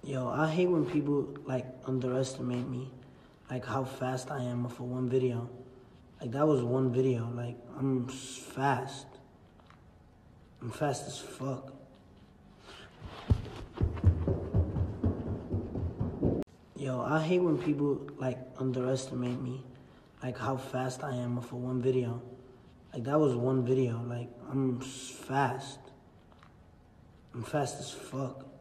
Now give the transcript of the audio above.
Yo, I hate when people like underestimate me, like how fast I am for one video. Like that was one video. Like I'm fast. I'm fast as fuck. Yo, I hate when people like underestimate me, like how fast I am for one video. Like that was one video. Like I'm fast. I'm fast as fuck.